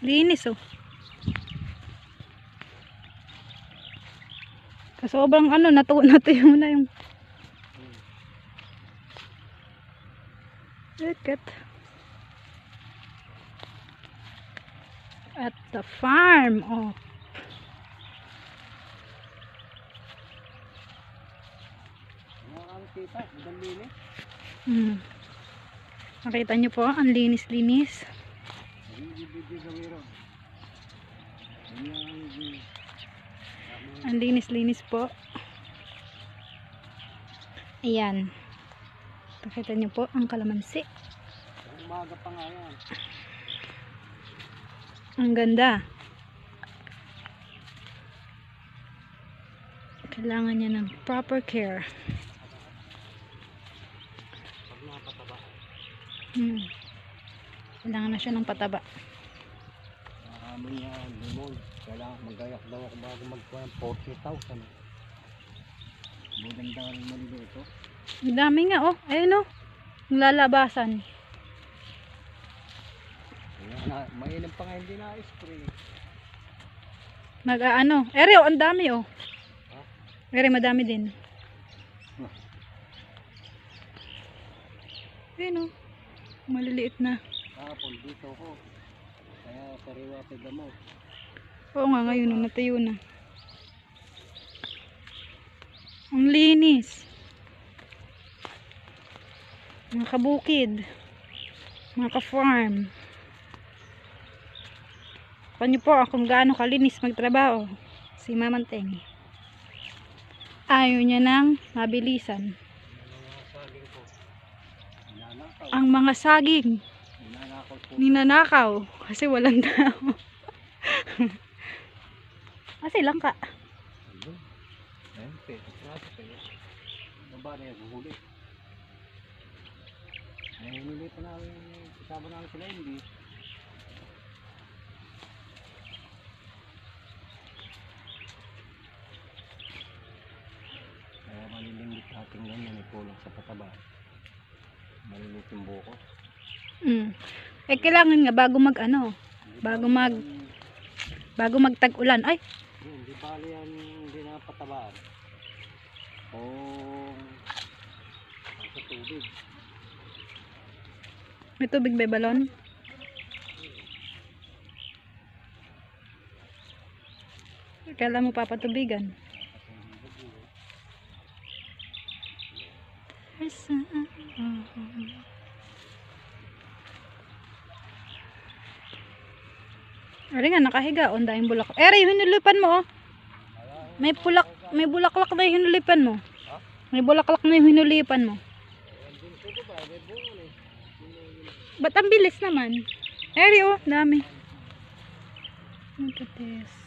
Linis oh. Sobrang ano, natuyo na yung look at the farm. Oh. Nakita nyo po, ang linis-linis. Ang linis-linis po. Ayan. Nakita nyo po ang kalamansi. Umaga pa nga yan. Ang ganda. Kailangan niya ng proper care. Pag napataba. Kailangan na siya ng pataba. Marami niya limon. Kailangan magayak daw ako bago magkuha ng 40,000. Budang dahil malilo ito. Ang dami nga oh. Ayun oh. Ang lalabasan. Mainam pa nga hindi na-spray. Mag-ano. Ere oh, ang dami oh. Ere, madami din. Ayun oh. Maliliit na. Kapon dito ko. Kaya sariwa sa gamot. Oo nga, ngayon natuyo na. Ang linis. Mga kabukid. Mga ka-farm. Kanyo po kung gaano kalinis magtrabaho. Si Mamanteng. Ayaw niya ng mabilisan. Ang mga saging ninanakaw kasi walang tao. Kasi lang ka. Baba na yung huli. Ay, hindi pa namin kasama namin sila hindi. Kaya malilimbit ating ganyan ay kulang sa pataba. Maliliit yung buko. Eh kailangan nga bago mag ano, bago magtag-ulan. Ay, Hindi bali yan, hindi na patabaan. Kung sa tubig. may tubig ba balon? Kailan mo papatubigan? Ari nga nakahiga, ondahing bulak. Eri, hinulipan mo oh. May bulaklak na yung hinulipan mo. May bulaklak na yung hinulipan mo. Ba't ang bilis naman? Eri oh, dami. Look at this.